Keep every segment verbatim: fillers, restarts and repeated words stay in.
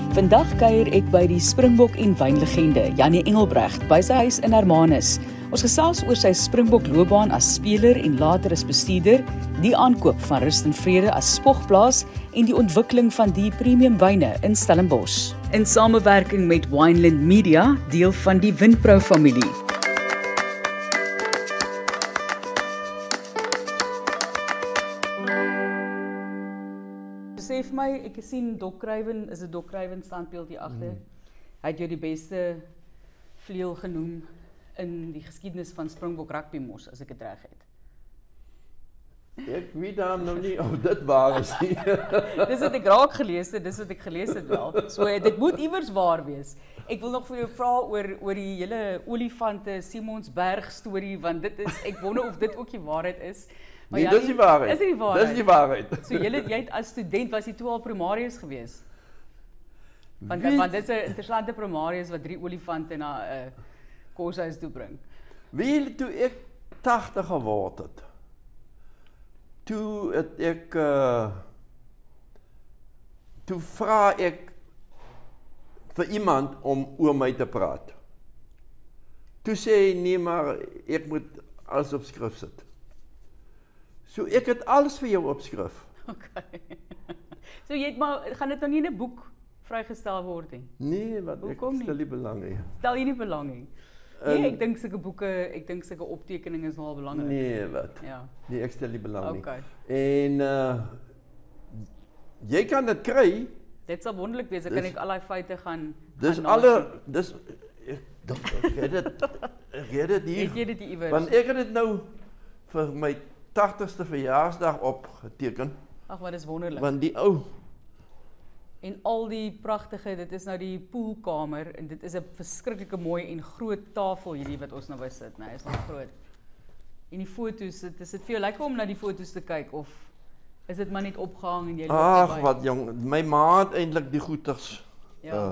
Vandag kuier ek by die Springbok en wynlegende Janie Engelbrecht by sy huis in Hermanus. Ons gesels oor sy Springbok loopbaan as speler en later as bestuurder, die aankoop van Rust en Vrede as spogplaas en die ontwikkeling van die premium wyne in Stellenbosch. In samewerking met Wineland Media, deel van die Winpro familie. Sê vir my, ek sien Doc Craven, is 'n Doc Craven standbeeld hier agter. Mm. Hy het jou die beste vleuel genoem in die geskiedenis van Springbok rugby mos, as ek dit reg het. Ek weet dan nog nie of dit waar is nie. Dis wat ek raak gelees het, dis wat ek gelees het wel. So dit moet iewers waar wees. Ek wil nog vir jou vra oor oor die hele olifante Simonsberg storie, want dit is, ek wonder of dit ook die waarheid is. Maar nee, dis die waarheid. Is dit die waarheid? Dis die waarheid. So julle, jy het as student was jy toe al primarius gewees? Want, Weet, want dit is 'n interessante primarius wat drie olifante na 'n uh, koshuis toe bring. Weet julle, toe ek tagtig geword het, toe het ek, uh, toe vra ek vir iemand om oor my te praat. Toe sê hy, nee, maar ek moet alles op skrif sit. So ek het alles vir jou op skrif. Okay. So jy het maar, gaan dit nou nie in 'n boek vrygestel word nie? Nee, wat Hoekom ek stel nie belang nie. Stel jy nie belang nie? Nee, ek dink sulke boeke, ek dink sulke optekeninge is nogal belangrik. Nee, wat? Ja. Nee, ek stel nie belang nie. Okay. En uh, jy kan dit kry. Dit sal wonderlik wees, dan kan ek al daai feite gaan Dis gaan alle, dis ek dink ek het dit ek het dit hier. Ek het dit iewers. Want ek het dit nou vir my tagtigste verjaarsdag opgeteken. Ag, wat is wonderlik. Want die ou En al die pragtige, dit is nou die poolkamer en dit is 'n verskriklike mooi en groot tafel hierdie wat ons nou by sit, nee, is nog groot. En die foto's, dit is dit vir jou lekker om na die foto's te kyk of is dit maar net opgehang en jy loop Ag, verby? wat jong, my ma het eintlik die goeders Ja. uh,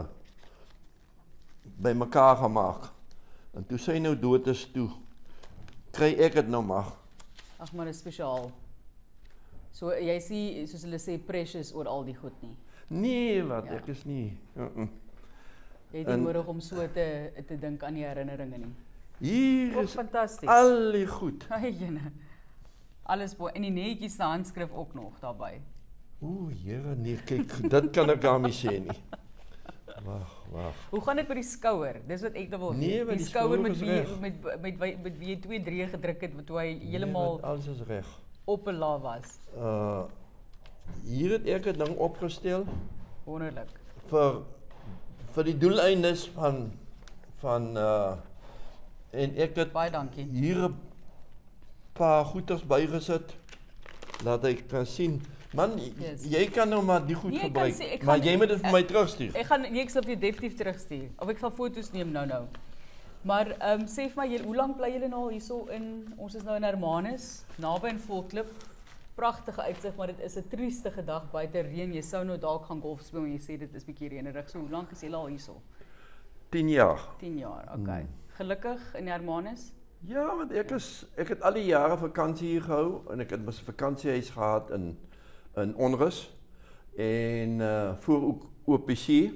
by mekaar gemaak. En toe sy nou dood is toe, kry ek dit nou maar. Ag, maar dit is spesiaal. So jy sê, soos hulle sê, precious oor al die goed nie. Nee, wat, Ja. ek is nie. Uh -uh. Jy het nie nodig om so te te dink aan die herinneringe nie. Hier Ook is fantasties. al die goed. Ai, jene. Alles mooi. En die netjies se handskrif ook nog daarbey. Oeh, Here, nee, kyk, dit kan ek daarmee sê nie. Wag, wag. Hoe gaan dit met die skouer? Dis wat ek nou wil Nee, weet. maar Die die skouer skouer met is wie reg. met met met wie met wie jy twee drie gedruk het, toe hy heeltemal Nee, alles is reg. op 'n laag was. Uh hier het ek 'n ding opgestel Wonderlik. vir vir die doeleindes van van uh en ek het Baie dankie. hier 'n paar goeders bygesit laat ek kan sien. Man, Yes. jy kan nou maar die goed Nee, ek kan gebruik, sê- ek maar gaan- jy moet dit vir ek- my terugstuur. Ek gaan nee, ek sal vir jou definitief terugstuur. Of ek sal foto's neem nou nou. Maar ehm um, sê vir my, jy, hoe lank bly julle nou al hierso in ons is nou in Hermanus, naby in Volklip. Pragtige uitsig, maar dit is 'n triestige dag buite reën. Jy sou nou dalk gaan golf speel en jy sê dit is bietjie reënerig. So hoe lank is jy al hierso? tien jaar. tien jaar. Okay. Hmm. Gelukkig in Hermanus? Ja, want ek is ek het al die jare vakansie hier gehou en ek het my vakansiehuis gehad in in Onrus en uh voor ook O P C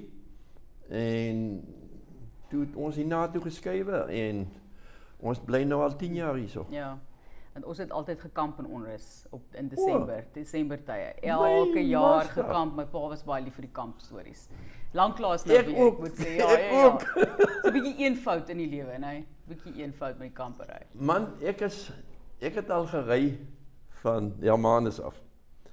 en toe het ons hierna toe geskuiwe en ons bly nou al tien jaar hierso. Ja. En ons het altyd gekamp in Onrus op in Desember, oh, Desember tye. Elke my jaar master. gekamp. My pa was baie lief vir die kampstories. Lanklaas nou Ek weer, ook, ek moet sê, ja, ek ja, ook. ja. So 'n bietjie eenvoud in die lewe, nee. Bietjie eenvoud met die kampery. Man, ek is ek het al gery van Hermanus af.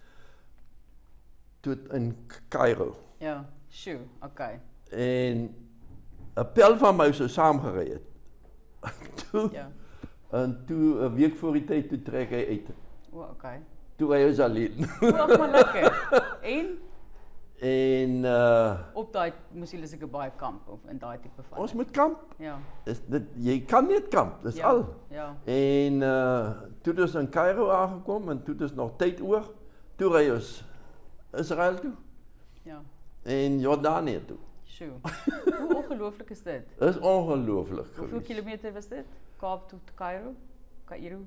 Tot in Kaïro. Ja, sjoe, okay. En 'n pel van my sou saamgery het. toe, Ja. En toe 'n week voor die tyd toe trek hy uit. O, okay. Toe hy is alleen. Wag maar lekker. En en uh op daai moes julle seker baie kamp of in daai tipe van. ons moet kamp. Ja. Is dit jy kan net kamp, dis Ja, al. ja. En uh toe het ons in Kaïro aangekom en toe het ons nog tyd oor. Toe ry ons Israel toe Ja. en Jordanië toe. Sjoe. Hoe ongelooflik is dit? Dis ongelooflik Hoeveel geweest. kilometer was dit? Kaap tot Kaïro? Kaïro?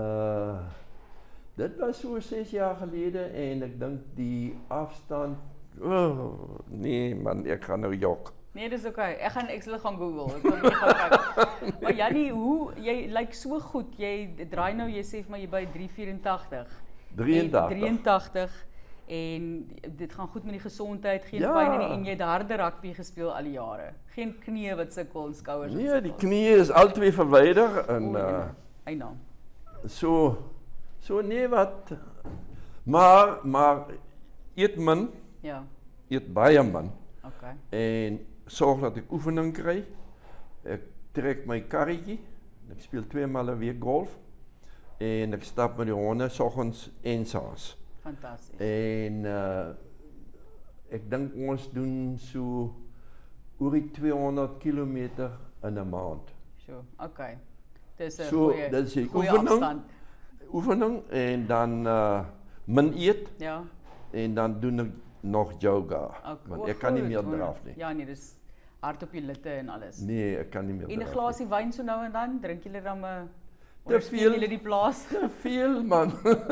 Uh dit was so ses jaar gelede en ek dink die afstand Oh, nee man, ek gaan nou jok. Nee, dis oké. Ek gaan ek sal gaan Google. Ek wil net gaan kyk. Maar Jannie, hoe jy lyk like so goed. Jy draai nou, jy sê vir my jy by drie vyf-en-tagtig. drieëntagtig. drieëntagtig en dit gaan goed met die gesondheid, geen Ja. pyn nie en jy het harde rugby gespeel al die jare. Geen knieë wat sukkel en skouers wat Nee, sukkel. die knieë is albei verwyder en uh, Eina. so so nee wat maar maar eet min, Ja. eet baie min Okay. en sorg dat ek oefening kry. Ek trek my karretjie. Ek speel twee maal 'n week golf en ek stap met die honde soggens en saans. Fantasties. En uh, ek dink ons doen so oor die tweehonderd kilometer in 'n maand. So, okay. Dis 'n So, goeie dit is die goeie oefening. afstand. Oefening en dan uh, min eet Ja. en dan doen ek nog yoga. Okay. Want O, ek kan nie goed, meer hoor. draf nie. Ja, nee, dis hard op die litte en alles. Nee, ek kan nie meer En 'n draf glasie wyn so nou en dan, drink julle dan 'n Te veel. julle die plaas. nie. Te veel man.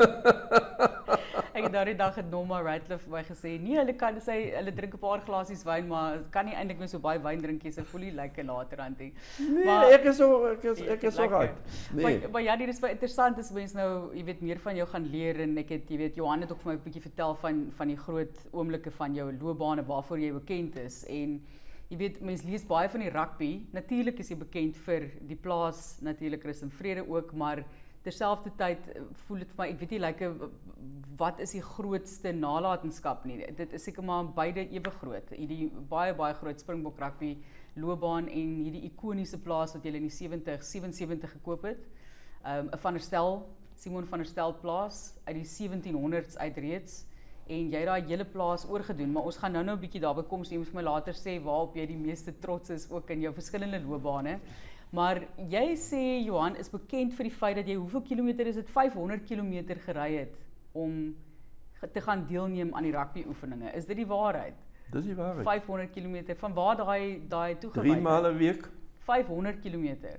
Ek het daardie dag het Norma Ratliff vir my gesê, nee, hulle kan sê hulle drink 'n paar glasies wyn, maar kan nie eintlik meer so baie wyn drink nie, so voel nie lekker later aan dit. Nee, Maar- ek is so ek is ek is so Lekker. right. Nee. Maar, maar ja, dit is baie interessant as mense nou, jy weet, meer van jou gaan leer en ek het, jy weet, Johan het ook vir my 'n bietjie vertel van van die groot oomblikke van jou loopbane waarvoor jy bekend is en jy weet, mense lees baie van die rugby. Natuurlik is jy bekend vir die plaas, natuurlik Rus en Vrede ook, maar terselfdertyd voel dit vir my, ek weet nie like wat is die grootste nalatenskap nie. Dit is seker maar beide ewe groot. Hierdie baie baie groot Springbok rugby loopbaan en hierdie ikoniese plaas wat jy in die sewentig, sewensewentig gekoop het. Um, 'n Van der Stel, Simon van der Stel plaas uit die sewentienhonderd's uit reeds en jy het daai hele plaas oorgedoen, maar ons gaan nou nou 'n bietjie daarby kom, so jy moet vir my later sê waarop jy die meeste trots is ook in jou verskillende loopbane. Maar jy sê Johan is bekend vir die feit dat jy hoeveel kilometer is dit vyfhonderd kilometer gery het om te gaan deelneem aan die rugby oefeninge. Is dit die waarheid? Dis die waarheid. vyfhonderd kilometer. Van waar daai daai toegewy? Drie maal 'n week. vyfhonderd kilometer.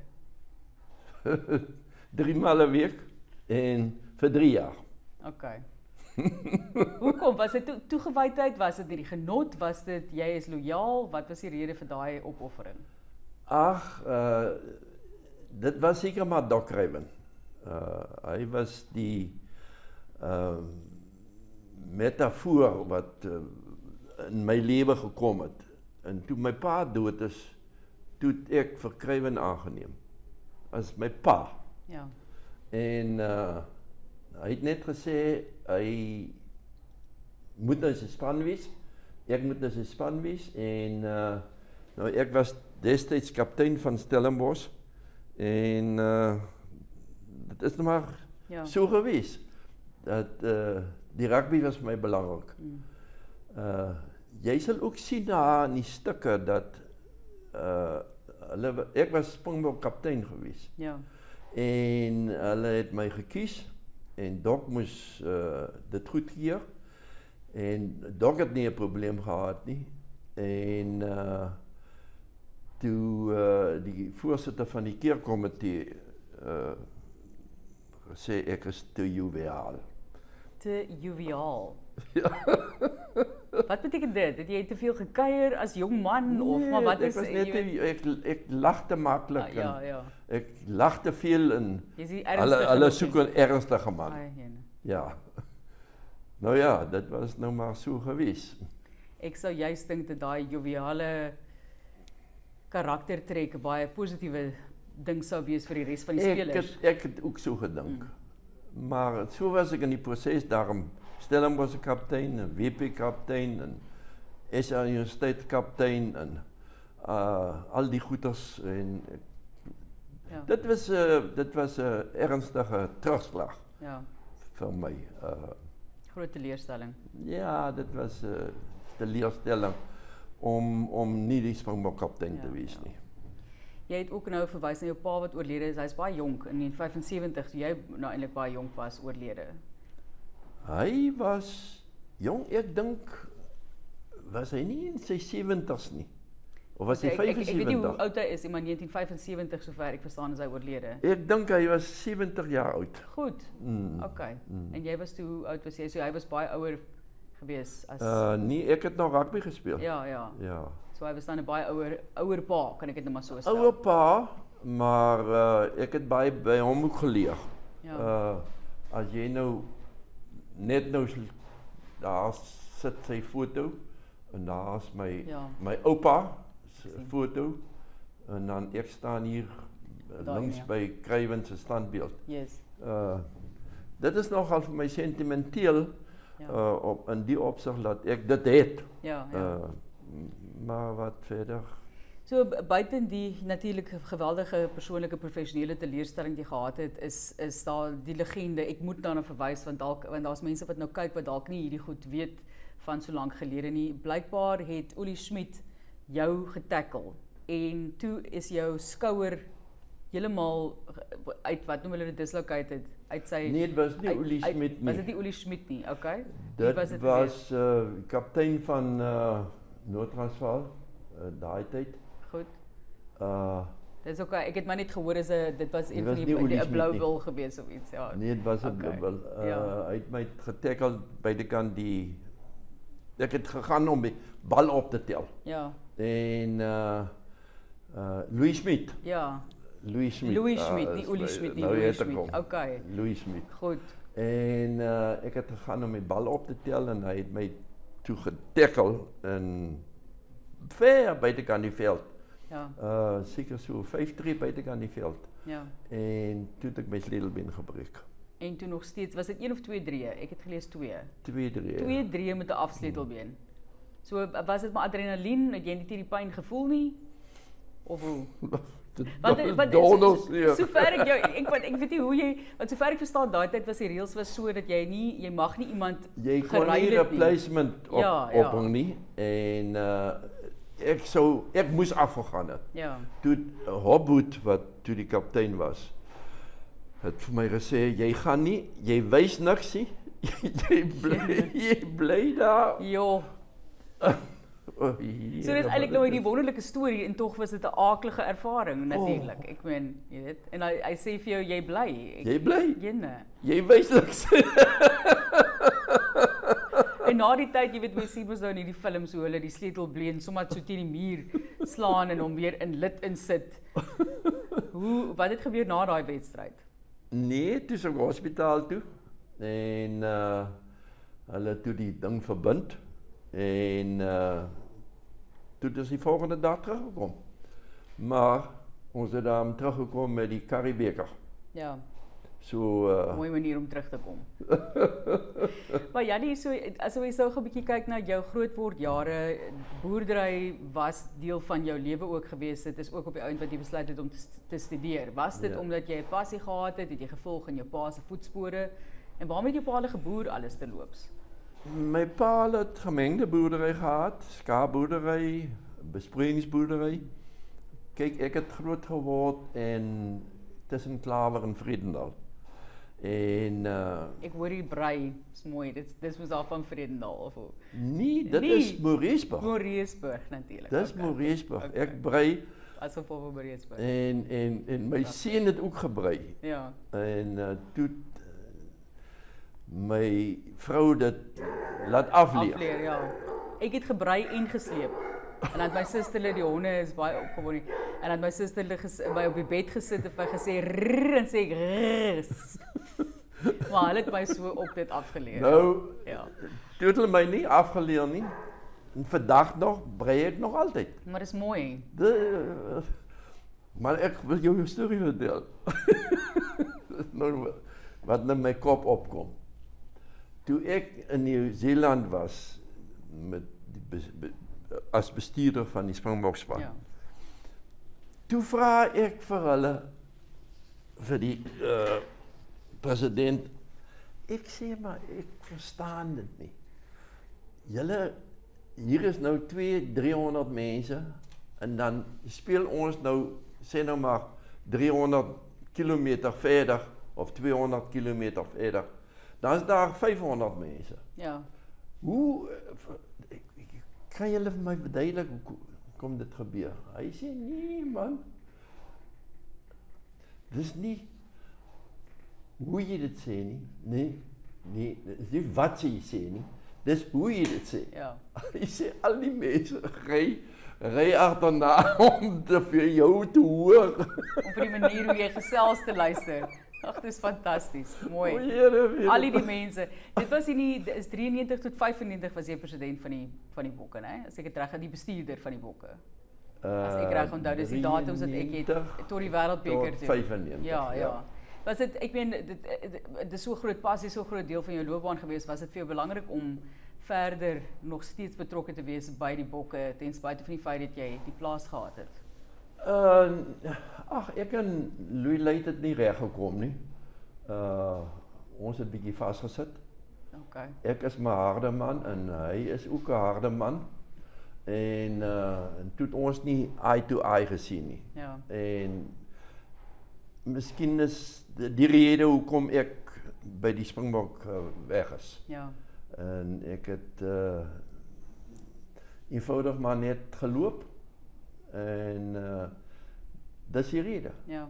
Drie maal 'n week en vir drie jaar. Okay. Hoekom? Was dit to toegewydheid? Was dit nie die genot? Was dit jy is lojaal? Wat was die rede vir daai opoffering? Ag, uh dit was seker maar Doc Ruyven. Uh hy was die uh metafoor wat uh, in my lewe gekom het. En toe my pa dood is, toe het ek vir Ruyven aangeneem as my pa. Ja. En uh hy het net gesê hy moet nou sy span wees. Ek moet nou sy span wees en uh nou ek was destyds kaptein van Stellenbosch en uh dit is nou maar Ja. so gewees dat uh die rugby was vir my belangrik. Mm. Uh jy sal ook sien daar in die stukke dat uh hulle ek was Springbok kaptein gewees. Ja. En hulle het my gekies en Doc moes uh, dit goedkeur en Doc het nie 'n probleem gehad nie en uh, toe uh, die voorsitter van die keerkomitee uh, gesê ek is te joviaal. Te joviaal. Ja. Wat beteken dit? Het jy te veel gekuier as jong man of maar wat ek is was net jy te, weet- ek ek lag te maklik Ah, ja, ja. en ek lag te veel en Jy's die hulle ernstige hulle nog soek nie. 'n ernstige man. Ai, jene. Ja. Nou ja, dit was nou maar so gewees. Ek sou juist dink dat daai joviale karaktertrek 'n baie positiewe ding sou wees vir die res van die Ek spelers. het, ek het ook so gedink. Mm. Maar so was ek in die proses daarom Stellenbosch se kaptein, 'n W P kaptein en S A Universiteit kaptein en uh al die goeters en ek, Ja. dit was 'n uh, dit was 'n uh, ernstige terugslag Ja. vir my. Uh Groot teleurstelling. ja, dit was 'n uh, teleurstelling om om nie die Springbok kaptein Ja, te wees ja. nie. Jy het ook nou verwys na jou pa wat oorlede is. Hy's baie jonk in negentien vyfensewentig, so jy nou eintlik baie jonk was oorlede. Hy was jong, ek dink was hy nie in sy sewentig's nie. Of was hy ek, ek, ek weet nie hoe vyfensewentig? oud hy is, nie, maar negentien vyfensewentig sover ek verstaan is hy oorlede. Ek dink hy was sewentig jaar oud. Goed. Mm. Okay. Mm. En jy was toe hoe oud was jy? So hy was baie ouer gewees as Uh, nee, ek het nog rugby gespeel. Ja, ja. Ja. So hy was dan 'n baie ouer ouer pa, kan ek dit net maar so stel. Ouer pa, maar uh, ek het baie by hom ook geleer. Ja. Uh, as jy nou net nou daar sit sy foto en daar is my Ja. my oupa se foto en dan ek staan hier uh, Daar, links ja. by Kruiven se standbeeld. Yes. Uh, dit is nogal vir my sentimenteel Ja. uh, op in die opsig dat ek dit het. Ja, ja. Uh, maar wat verder? So buiten die natuurlik geweldige persoonlike professionele teleurstelling die gehad het, is is daar die legende. Ek moet daarna verwys want dalk want daar's mense wat nou kyk wat dalk nie hierdie goed weet van so lank gelede nie. Blykbaar het Ollie Schmidt jou getackle en toe is jou skouer heeltemal uit wat noem hulle dit dislocated uit sy Nee, dit was nie uit- Ollie uit- Schmidt nie. Was dit nie Ollie Schmidt nie? Okay. Wie Dit was dit was uh, kaptein van uh, Noord-Transvaal uh, daai tyd. Goed. Uh, Dis okay. Ek het maar net gehoor is 'n dit was Dit een was van nie die Ollie 'n Schmidt blou nie. wil gewees of iets, ja. nee, dit was 'n Okay. dubbel. Uh, Ja. Hy het my getackle buitekant die ek het gegaan om die bal op te tel. Ja. En uh, uh, Louis Schmidt. Ja. Louis Schmidt. Louis uh, Schmidt, nie is Ollie my- Schmidt nie, nou Louis het ek Schmidt. hom. Okay. Louis Schmidt. Goed. En uh, ek het gegaan om die bal op te tel en hy het my toe getackle en ver buitekant die veld. Ja. Uh, seker so vyf drie buitekant die veld. Ja. En toe het ek my sleutelbeen gebreek. En toe nog steeds, was dit een of twee drie? Ek het gelees twee. twee drie. Twee drie met 'n afsleutelbeen. So was dit maar adrenalien, het jy nie die pyn gevoel nie? Of hoe? Want want Donald, so, nee. so ver ek jou ek wat ek weet nie hoe jy want sover ek verstaan daai tyd was die reëls was so dat jy nie jy mag nie iemand Jy kon geruil nie het nie. replacement op, Ja, ja. ophang nie. En uh, ek sou ek moes afgegaan het. Ja. Toe uh, Hobboot wat toe die kaptein was, het vir my gesê jy gaan nie, jy wys niks nie. jy bly jy bly daar. Jo. Oh, So dis eintlik nou 'n wonderlike storie en tog was dit 'n aaklige ervaring natuurlik. Oh. Ek meen, jy weet. En hy hy sê vir jou jy bly. Ek, Jy bly. Jene. Jy wys niks. En na die tyd, jy weet, mense sien mos nou in hierdie films hoe hulle die sleutelbeen sommer so teen die muur slaan en hom weer in lid insit. Hoe wat het gebeur na daai wedstryd? Nee, toe is ek hospitaal toe en uh hulle toe die ding verbind en uh toe is die volgende dag teruggekom. Maar ons het dan teruggekom met die Karibeker. Ja, So uh mooi manier om terug te kom. Maar Jannie, so as jy so 'n bietjie kyk na jou grootword jare, boerdery was deel van jou lewe ook gewees. Dit is ook op die ount wat jy besluit het om te, te studeer. Was dit Ja. omdat jy 'n passie gehad het, het jy gevolg in jou pa se voetspore? En waarom het jou pa geboer alles te loops? my pa het gemengde boerdery gehad, skaapboerdery, besproeiingsboerdery. Kyk, ek het groot geword en tussen Klawer en Vredendal. En uh Ek hoor die brei, is mooi. Dit dis mos af van Vredendal of hoe? nee, dit Nee. is Moreesburg. Moreesburg natuurlik. Dis okay. Moreesburg. Okay. Ek brei Asof van Moreesburg. en en en my seun het ook gebrei. Ja. En uh, toe uh, my vrou dit laat afleer. Afleer, ja. Ek het gebrei en gesleep. En dan my susterle die honde is baie opgewonde. En dan my susterle by op die bed gesit en vir gesê rrr en sê ek rrr. Maar hulle het my so op dit afgeleer. Nou, Ja. toe het hulle my nie afgeleer nie. En vandag nog brei ek nog altyd. Maar dis mooi. De, maar ek wil jou 'n storie vertel. nou, wat in my kop opkom. Toe ek in Nieu-Seeland was met die be, be, as bestuurder van die Springbokspan. Ja. Toe vra ek vir hulle vir die uh, president. Ek sê maar ek verstaan dit nie. Julle hier is nou twee driehonderd mense en dan speel ons nou sê nou maar driehonderd kilometer verder of tweehonderd kilometer verder. Dan is daar vyfhonderd mense. Ja. Hoe ek, ek, kan julle vir my verduidelik hoe kom dit gebeur? Hy sê nee man. Dis nie hoe jy dit sê nie. Nee. Nee, dis nie wat jy sê nie. Dis hoe jy dit sê. Ja. Jy sê al die mense ry ry agterna om te vir jou te hoor. Om vir die manier hoe jy gesels te luister. Ag, dit is fantasties. Mooi. O, Here, weet Al die mense. Dit was in die is drieënnegentig tot vyfennegentig was jy president van die van die Bokke, né? As ek dit reg het, die bestuurder van die Bokke. As ek reg onthou, dis die datums wat ek het tot die wêreldbeker toe. vyfennegentig. Ja, ja. Was dit ek meen dit dit is so groot passie, so groot deel van jou loopbaan gewees, was dit vir jou belangrik om verder nog steeds betrokke te wees by die Bokke ten spyte van die feit dat jy die plaas gehad het? Uh ag, ek en Louis Ley het nie reg gekom nie. Uh ons het bietjie vasgesit. Okay. Ek is maar harde man en hy is ook 'n harde man. En uh en toe het ons nie eye to eye gesien nie. Ja. En miskien is die, die rede hoekom ek by die Springbok uh, weg is. Ja. En ek het uh eenvoudig maar net geloop en uh dis die rede. Ja.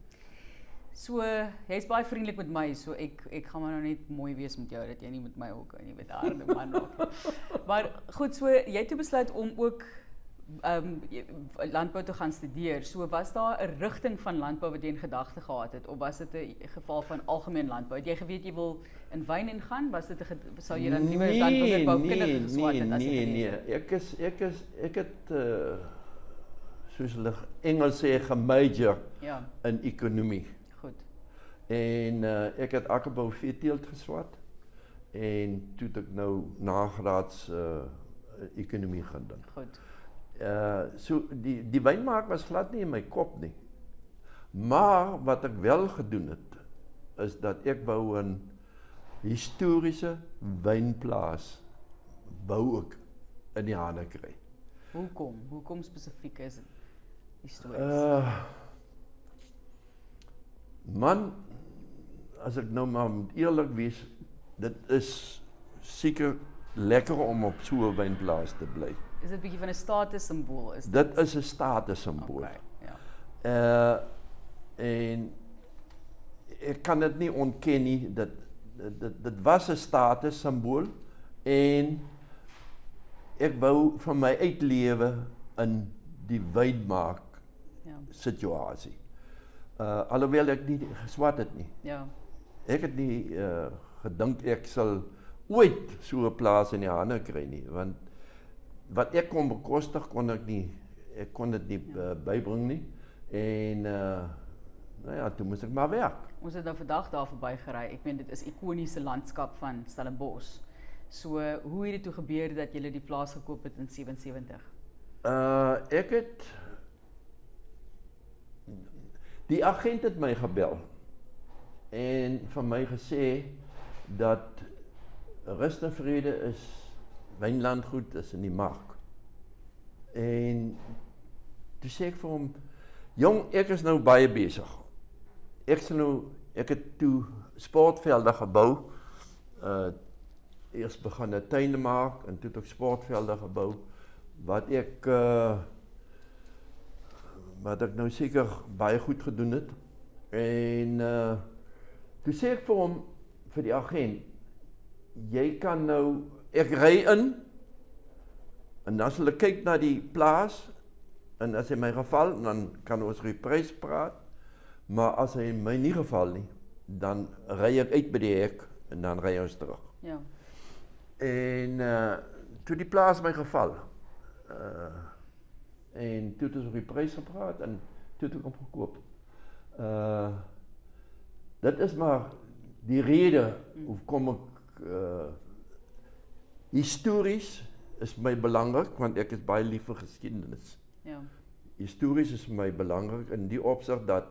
So, jy's baie vriendelik met my, so ek ek gaan maar nou net mooi wees met jou dat jy nie met my ook nie met harde man raak. Maar goed, so jy het toe besluit om ook um landbou te gaan studeer. So was daar 'n rigting van landbou wat jy in gedagte gehad het of was dit 'n geval van algemeen landbou? Het jy geweet jy wil in wyn ingaan? Was dit 'n sou jy dan liewer landboukundige nee, geswat het as nee, jy nee, nee. Ek is ek is ek het uh, soos hulle Engels sê gemajor ja. in ekonomie. Goed. En uh, ek het akkerbou veeteelt geswat en toe het ek nou nagraads uh, ekonomie gaan doen. Goed. Uh so die die wynmaak was glad nie in my kop nie. Maar wat ek wel gedoen het is dat ek wou 'n historiese wynplaas bou ek in die hande kry. Hoekom? Hoekom spesifiek is dit histories? Uh man, as ek nou maar eerlik wees, dit is seker lekker om op so 'n wynplaas te bly. Is dit 'n bietjie van 'n status simbool? Is dit is 'n status simbool. Okay, ja. Uh en ek kan dit nie ontken nie, dit dit dit was 'n status simbool en ek wou van my uitlewe in die wynmaak ja. situasie. Uh alhoewel ek nie geswat het nie. Ja. Ek het nie uh gedink ek sal ooit so 'n plaas in die hande kry nie, want wat ek kon bekostig kon ek nie ek kon dit nie ja. uh, bybring nie en uh nou ja, toe moes ek maar werk. Ons het nou vandag daar verby gery. Ek meen dit is ikoniese landskap van Stellenbosch. So hoe het dit toe gebeur dat jy die plaas gekoop het in sewensewentig? Uh ek het die agent het my gebel en van my gesê dat Rust en Vrede is wynlandgoed is in die mark. En toe sê ek vir hom, jong, ek is nou baie besig. Ek sal nou ek het toe sportvelde gebou. Uh eers begin 'n tuin maak en toe het ek sportvelde gebou wat ek uh wat ek nou seker baie goed gedoen het. En uh toe sê ek vir hom vir die agent, jy kan nou ek ry in en dan sal ek kyk na die plaas en as hy my geval dan kan ons oor die prys praat. Maar as hy my nie geval nie, dan ry ek uit by die hek en dan ry ons terug. Ja. En uh toe die plaas my geval. Uh en toe het ons oor die prys gepraat en toe het ek hom gekoop. Uh dit is maar die rede hoekom ek uh histories is my belangrik want ek is baie lief vir geskiedenis. Ja. Histories is vir my belangrik in die opsig dat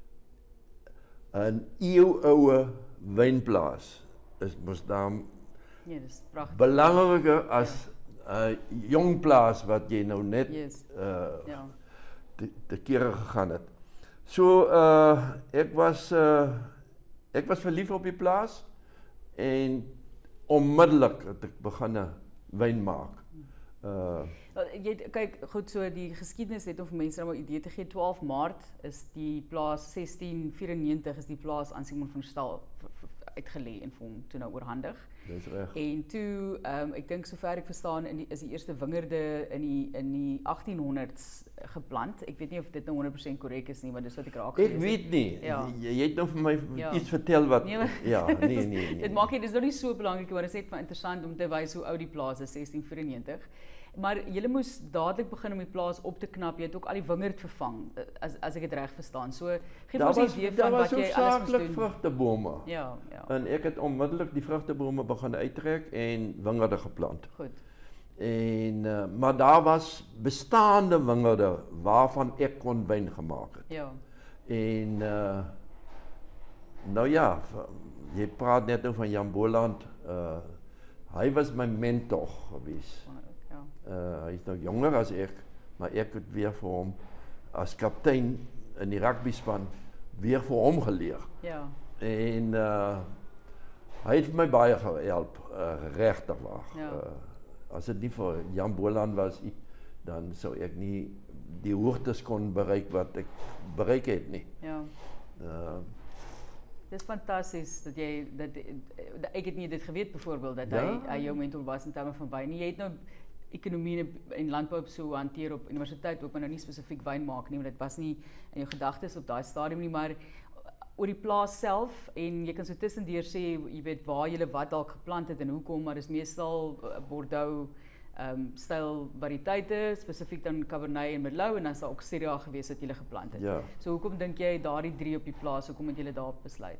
'n eeuoue wynplaas is mos dan Ja, dis pragtig. belangriker as 'n uh, jong plaas wat jy nou net Yes. uh, Ja. te, te kere gegaan het. So uh, ek was uh, ek was verlief op die plaas en onmiddellik het ek begin wyn maak. Uh, Wel, jy kyk goed so die geskiedenis net om vir mense nou 'n idee te gee. twaalf Maart is die plaas sestien vyf negentig is die plaas aan Simon van Staal uitgelê en vir hom toe nou oorhandig. Dis reg. En toe, um, ek dink sover ek verstaan, in die, is die eerste wingerde in die in die achttienhonderds geplant. Ek weet nie of dit nou honderd persent korrek is nie, maar dis wat ek raak gelees het. Ek weet nie. Ja. Jy, jy het nou vir my ja. iets vertel wat nee, maar, ja, nee nee nee. Dit maak nie, dis nog nie so belangrik, maar dit is net van interessant om te wys hoe oud die plaas is, sestien vyerennegentig. Maar julle moes dadelik begin om die plaas op te knap. Jy het ook al die wingerd vervang, as as ek dit reg verstaan. So gee ons 'n idee van wat jy alles moes doen. Vrugtebome. Ja, ja. En ek het onmiddellik die vrugtebome begin uittrek en wingerde geplant. Goed. En uh, maar daar was bestaande wingerde waarvan ek kon wyn gemaak het. Ja. En uh, nou ja, jy praat net nou van Jan Boland. Uh, hy was my mentor gewees. Uh, hy is nou jonger as ek, maar ek het weer vir hom as kaptein in die rugbyspan weer vir hom geleer. Ja. En uh, hy het my baie gehelp, uh, regtig waar. Ja. Uh, as dit nie vir Jan Boland was, dan sou ek nie die hoogtes kon bereik wat ek bereik het nie. Ja. Uh, Dit is fantasties dat jy dat, dat ek het nie dit geweet byvoorbeeld dat ja? hy, hy jou mentor was in terme van wyn nie. Jy het nou ekonomie en landbou so hanteer op universiteit ook, maar nou nie spesifiek wyn maak nie, want dit was nie in jou gedagtes op daai stadium nie, maar oor die plaas self en jy kan so tussendeur sê, jy weet waar jy wat dalk geplant het en hoekom, maar dis meestal Bordeaux um, styl variëteite, spesifiek dan Cabernet en Merlot en dan is daar ook Syrah gewees wat jy geplant het. Ja. So hoekom dink jy daardie drie op die plaas, hoekom het jy daarop besluit?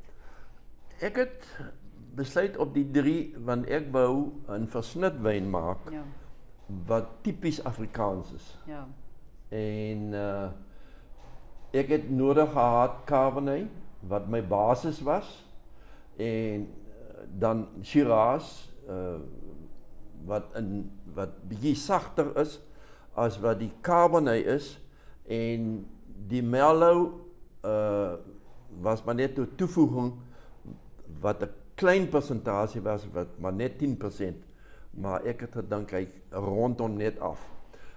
Ek het besluit op die drie want ek wou 'n versnit wyn maak. Ja. Wat typies Afrikaans is. Ja. En uh, ek het nodig gehad Cabernet wat my basis was en uh, dan Shiraz uh, wat in wat bietjie sagter is as wat die Cabernet is en die Merlot uh, was maar net 'n toevoeging wat 'n klein persentasie was wat maar net tien persent. Maar ek het gedink hy rondom net af.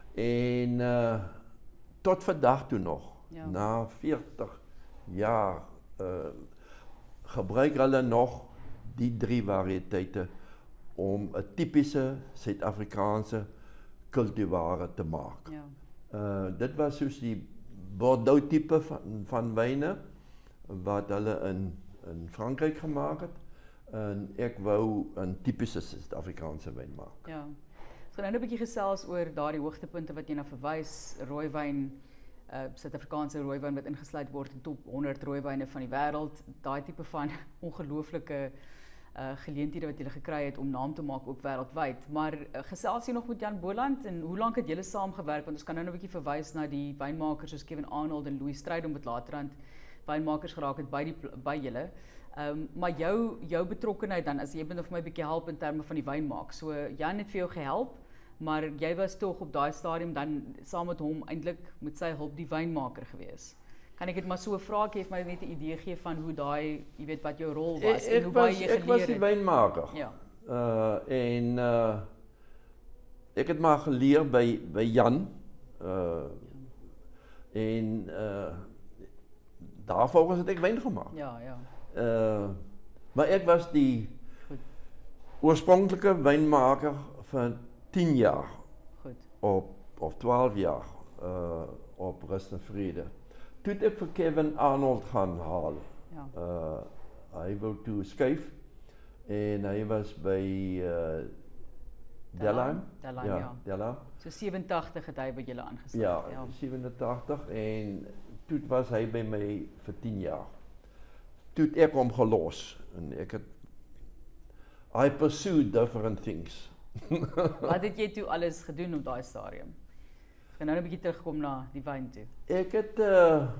En uh, tot vandag toe nog, ja. Na veertig jaar, uh, gebruik hulle nog die drie variëteite om 'n tipiese Suid-Afrikaanse kultivare te maak. Ja. Uh, dit was soos die Bordeaux tipe van, van wyne wat hulle in, in Frankryk gemaak het. En ek wou 'n tipiese Suid-Afrikaanse wyn maak. Ja. Ons gaan nou 'n bietjie gesels oor daardie hoogtepunte wat jy na verwys, rooiwyn, uh, Suid-Afrikaanse rooiwyn wat ingesluit word in top honderd rooiwyne van die wêreld, daai tipe van ongelooflike uh, geleenthede wat jy gekry het om naam te maak ook wêreldwyd. Maar uh, gesels jy nog met Jan Boland en hoe lank het julle saamgewerk? Want ons kan nou 'n bietjie verwys na die wynmakers soos Kevin Arnold en Louis Strydom wat laterand wynmakers geraak het by die by julle. Um, maar jou jou betrokkenheid dan, as jy moet vir my 'n bietjie help in terme van die wyn maak. So Jan het vir jou gehelp, maar jy was tog op daai stadium dan saam met hom eintlik met sy hulp die wynmaker gewees. Kan ek dit maar so vra, ek het my net 'n idee gee van hoe daai, jy weet wat jou rol was ek, en hoe baie jy geleer het. Ek was die wynmaker. Ja. Uh, en uh, ek het maar geleer by by Jan. Uh, en uh, daarvolgens het ek wyn gemaak. Ja, ja. Uh, maar ek was die Goed. Oorspronklike wynmaker vir tien jaar. Goed. Op of twaalf jaar uh, op Rust en Vrede. Toe het ek vir Kevin Arnold gaan haal. Ja. Uh, hy wou toe skuif en hy was by uh, Delheim. Delheim, ja. ja. Delheim. So sewentig het hy by julle aangesluit. Ja, ja, sewentig en toe was hy by my vir tien jaar. Toe het ek hom gelos en ek het I pursued different things. Wat het jy toe alles gedoen op daai stadium? Ek gaan nou 'n bietjie terugkom na die wyn toe. Ek het uh,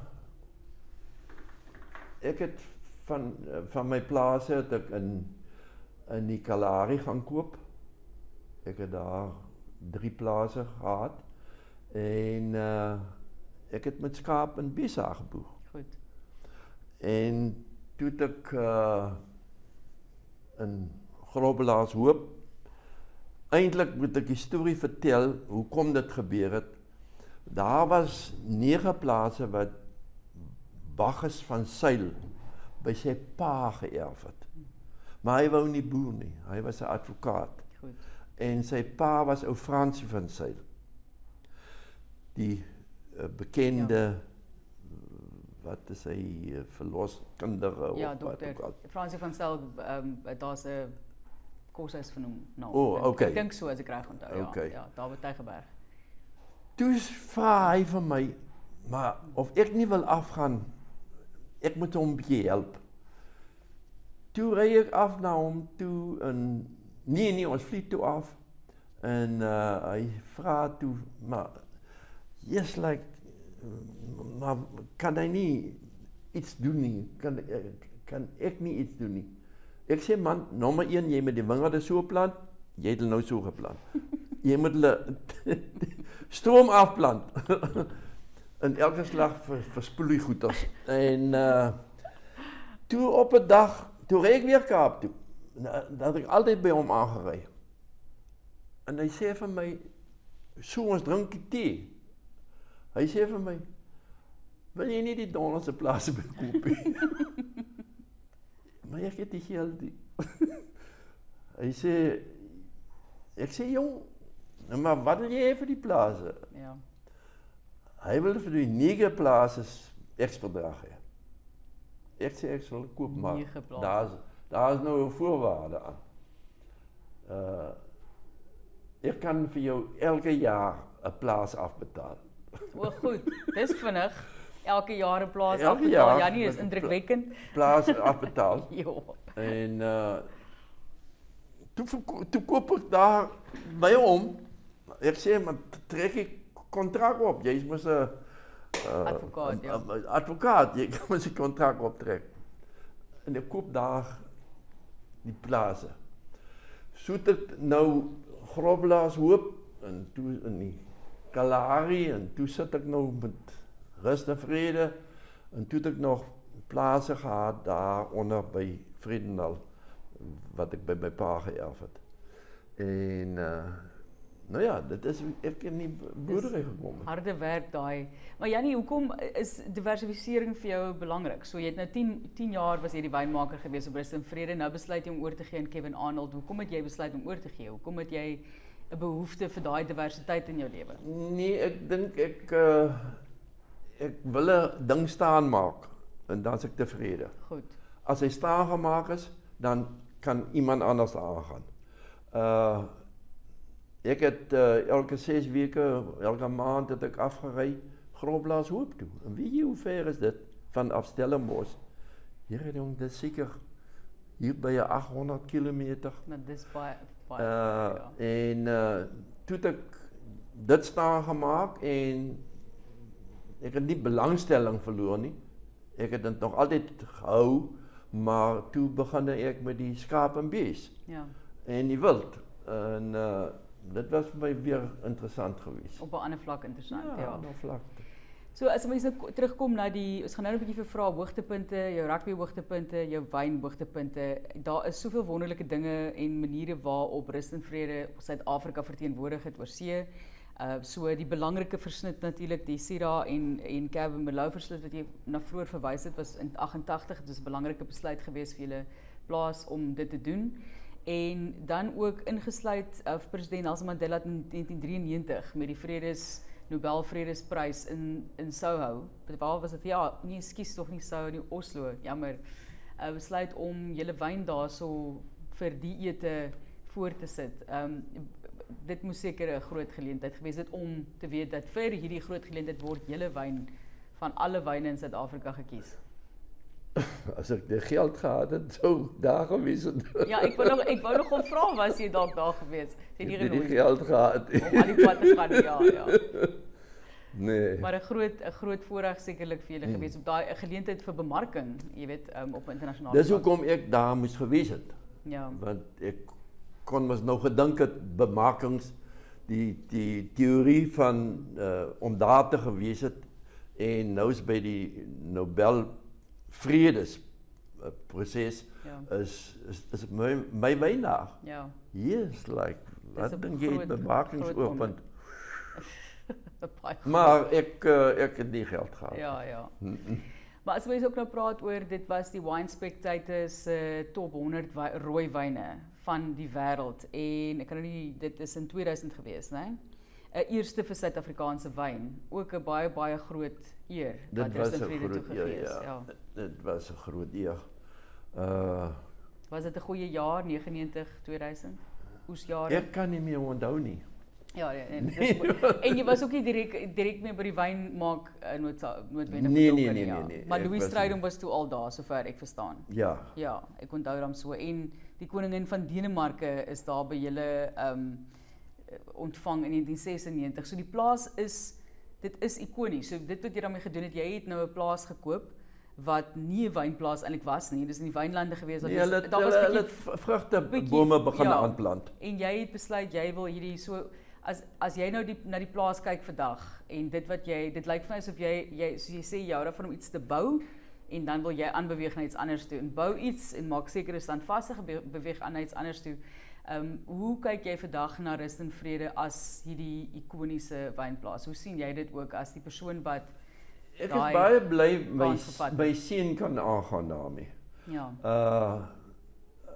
ek het van van my plase het ek in in die Kalahari gaan koop. Ek het daar drie plase gehad en uh, ek het met skaap en besae geboer. Goed. En toe het ek uh, in Grobelaars Hoop eintlik moet ek die storie vertel hoekom dit gebeur het. Daar was nege plase wat Bacchus van Sail by sy pa geërf het. Maar hy wou nie boer nie, hy was 'n advokaat. Goed. En sy pa was ou Fransie van Sail. Die uh, bekende, ja. wat is hy, uh, verloskundige ja, of wat ook al. Fransie van Sail, um, daar's 'n koshuis vernoem nou. O, okay. Ek dink so as ek reg onthou, okay. ja, ja, daar by Tygerberg. Toe vra hy vir my, maar of ek nie wil afgaan, ek moet hom 'n bietjie help. Toe ry ek af na hom toe en nee nee, ons vlieg toe af en uh, hy vra toe, maar yes, like, maar kan hy nie iets doen nie? Kan kan ek nie iets doen nie? Ek sê man, nommer een, jy moet die wingerde so plant, jy het hulle nou so geplant. Jy moet hulle stroom afplant. In elke slag vir, verspoel die goeders. En uh, toe op 'n dag, toe ry ek weer Kaap toe. Dat ek altyd by hom aangery. En hy sê vir my, so ons drink die tee. Hy sê vir my, wil jy nie die Donaldse plase bekoop nie? Maar ek het die geld nie. Hy sê, ek sê jong, maar wat wil jy hê vir die plase? Ja. Hy wil vir die nege plase eksverdrag hê. Ek sê ek sal koop, maar daar's daar's nou 'n voorwaarde aan. Uh, ek kan vir jou elke jaar 'n plaas afbetaal. O, goed. Dis vinnig. Elke jaar 'n plaas elke afbetaal. Jaar, ja, nee, is indrukwekkend. Plaas afbetaal. Ja. En uh, toe, toe koop ek daar by hom. Ek sê, maar trek ek kontrak op. Jy mos 'n uh, advokaat, ja. Advokaat, jy kan mos 'n kontrak optrek. En ek koop daar die plase. So het ek nou Grobelaars Hoop en toe in die Kalahari en toe sit ek nou met Rust en Vrede en toe het ek nog plase gehad daar onder by Vredendal wat ek by my pa geërf het. En uh, nou ja, dit is ek in die boerdery gekom. Harde werk daai. Maar Jannie, hoekom is diversifisering vir jou belangrik? So jy het nou tien jaar was jy die wynmaker gewees op Rust en Vrede, nou besluit jy om oor te gee aan Kevin Arnold. Hoekom het jy besluit om oor te gee? Hoekom het jy 'n behoefte vir daai diversiteit in jou lewe? Nee, ek dink ek uh, ek wil 'n ding staan maak en dan is ek tevrede. Goed. As hy staan gemaak is, dan kan iemand anders aangaan. Uh ek het uh, elke ses weke, elke maand het ek afgery Grobelaars Hoop toe. En weet jy hoe ver is dit vanaf Stellenbosch? Here jong, dit is seker hier by agthonderd kilometer. Nou dis baie baie. Uh, ja. En uh, toe het ek dit staan gemaak en ek het nie belangstelling verloor nie. Ek het dit nog altyd gehou, maar toe begin ek met die skaap en bees. Ja. En die wild. En uh, dit was vir my weer interessant geweest. Op 'n ander vlak interessant, ja. Ja, op 'n ander vlak. So as ons nou terugkom na die, ons gaan nou 'n bietjie vir vra hoogtepunte, jou rugby hoogtepunte, jou wyn hoogtepunte. Daar is soveel wonderlike dinge en maniere waarop Rust en Vrede Suid-Afrika verteenwoordig het oor see. Uh so die belangrike versnit natuurlik die Syrah en en Cab Merlot versnit wat jy na vroeër verwys het was in agt-en-tagtig. Dit was 'n belangrike besluit geweest vir julle plaas om dit te doen. En dan ook ingesluit uh, president Nelson Mandela in negentien drieënnegentig met die Vredes Nobel Vredesprys in in Soho. Waar was dit? Ja, nee, ekskuus, tog nie Soho nie, Oslo. Jammer. Uh, besluit om julle wyn daarso vir die ete voor te sit. Ehm um, dit moes seker 'n groot geleentheid gewees het om te weet dat vir hierdie groot geleentheid word julle wyn van alle wyne in Suid-Afrika gekies. As ek die geld gehad het, sou daar gewees het. Ja, ek wou nog ek wou nog vra was jy dalk daar gewees. Jy het nie nie die genooi geld gehad. om aan die pad te gaan, ja, ja. Nee. Maar 'n groot 'n groot voorreg sekerlik vir julle hmm. gewees op daai 'n geleentheid vir bemarking, jy weet, um, op 'n internasionale Dis hoekom ek daar moes gewees het. Ja. Want ek kon mos nou gedink het bemarkings die die teorie van uh, om daar te gewees het en nou is by die Nobel Vredes proses ja. is is is my my wyn daar. Ja. Yes, like wat dink jy bemarkingsoorpunt. Maar ek uh, ek het nie geld gehad. Ja, ja. Maar as mens ook nou praat oor, dit was die Wine Spectator se uh, top honderd wy, rooi wyne van die wêreld en ek kan nie, dit is in tweeduisend gewees, né? 'n Eerste vir Suid-Afrikaanse wyn, ook 'n baie baie groot eer wat Rustin Vrede toegegee is. Ja, ja. Dit was 'n groot eer. Uh, was dit 'n goeie jaar, negenennegentig, tweeduisend? Oesjare? Ek kan nie meer onthou nie. Ja, en, dis, en jy was ook nie direk direk mee by die wyn maak uh, noodwendig nee, betrokke nee, nee, ja. nee, nee. Maar Louis Strydom was toe al daar, sover ek verstaan. Ja. Ja, ek onthou hom so. En die koningin van Denemarke is daar by julle um, ontvang in negentien sesennegentig. So die plaas is, dit is ikonies. So dit wat jy daarmee gedoen het, jy het nou 'n plaas gekoop wat nie 'n wynplaas eintlik was nie. Dis in die wynlande gewees wat nee, hulle daar was hulle vrugtebome begin ja, aanplant. En jy het besluit jy wil hierdie so as as jy nou die na die plaas kyk vandag en dit wat jy dit lyk vir my asof jy jy soos jy sê jy hou daarvan om iets te bou en dan wil jy aanbeweeg na iets anders toe en bou iets en maak seker is standvastig beweeg aan na iets anders toe. Ehm um, hoe kyk jy vandag na Rustin Vrede as hierdie ikoniese wynplaas? Hoe sien jy dit ook as die persoon wat Ek is baie bly my my seun kan aangaan daarmee. Ja. Uh, uh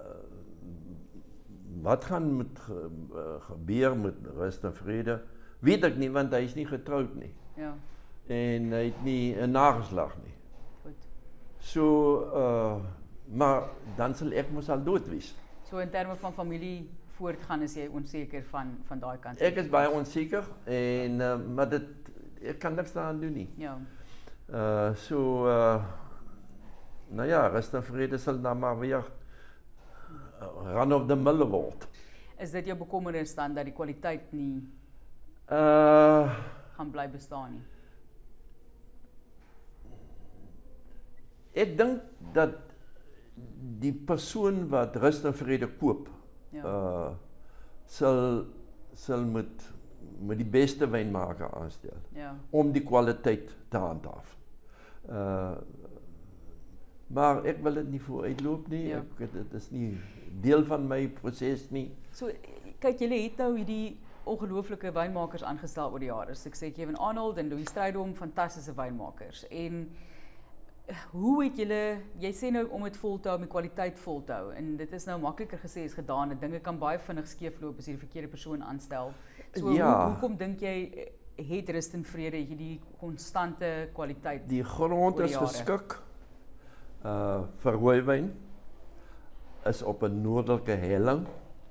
wat gaan met ge, uh, gebeur met Rustin Vrede? Weet ek nie want hy is nie getroud nie. Ja. En hy het nie 'n nageslag nie. Goed. So uh maar dan sal ek mos al dood wees. So in terme van familie voortgaan is jy onseker van van daai kant. Ek is baie onseker en uh, maar dit ek kan niks daaraan doen nie. Ja. Uh so uh nou ja, Rustin Vrede sal dan maar weer uh, run of the mill word. Is dit jou bekommernis dan dat die kwaliteit nie uh gaan bly bestaan nie? Ek dink dat die persoon wat Rustin Vrede koop, ja. uh sal sal met met die beste wynmaker aanstel. Ja. Om die kwaliteit te handhaaf. Uh maar ek wil dit nie vooruitloop nie. Ja. Ek dit is nie deel van my proses nie. So kyk, julle het nou hierdie ongelooflike wynmakers aangestel oor die jare. So ek sê Kevin Arnold en Louis Strydom, fantastiese wynmakers. En hoe het julle, jy sê nou om dit vol te hou, om die kwaliteit vol te hou, en dit is nou makliker gesê as gedaan, dat dinge kan baie vinnig skeefloop as jy die verkeerde persoon aanstel. So ja. hoe, hoekom dink jy het Rustin Vrede hierdie konstante kwaliteit? Die grond is geskik uh vir rooiwyn, is op 'n noordelike helling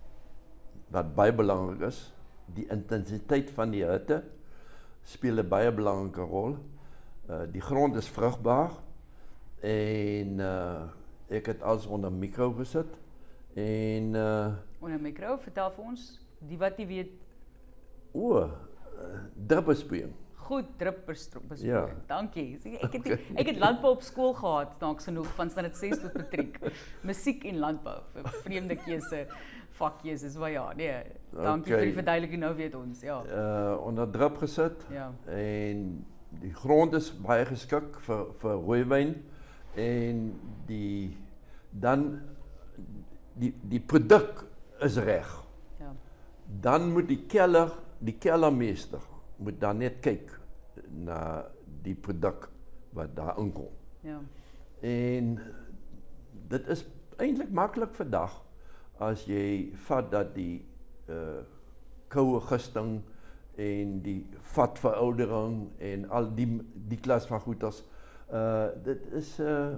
wat baie belangrik is. Die intensiteit van die hitte speel 'n baie belangrike rol. Uh die grond is vrugbaar en uh ek het alles onder mikro gesit en uh onder mikro, vertel vir ons, die wat jy weet. O, uh, druppelspoeiing. Goed, druppelspoeiing. Ja. Dankie. Ek het ek het landbou op skool gehad, snaaks genoeg, van standaard ses tot matriek. Musiek en landbou, vreemde keuse vakkeuses, maar ja, nee. Dankie okay. vir die verduideliking, nou weet ons, ja. Uh onder drup gesit. Ja. En die grond is baie geskik vir vir rooiwyn en die dan die die produk is reg. Ja. Dan moet die keller, die kellermeester moet dan net kyk na die produk wat daar inkom. Ja. En dit is eintlik maklik vandag as jy vat dat die uh koue gisting en die vatveroudering en al die die klas van goeders, uh dit is uh